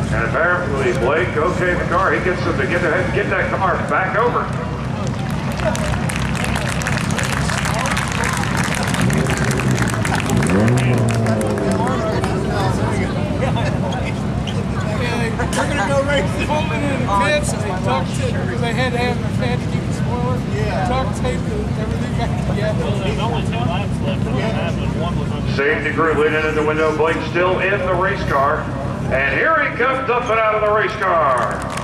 And apparently Blake okayed the car. He gets them to get ahead and get that car back over. They're going to go racing. Pullman in the pits, they duct tape, because they had to have their fan to keep the spoiler. Yeah. Duct tape everything back together. Well, there's only 2 laps left. One was under. Safety crew leading in the window. Blake still in the race car. And here he comes up and out of the race car.